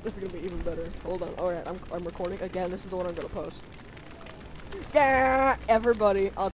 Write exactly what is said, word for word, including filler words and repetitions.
This is gonna be even better. Hold on. Alright, I'm, I'm recording again. This is the one I'm gonna post. Yeah, everybody. I'll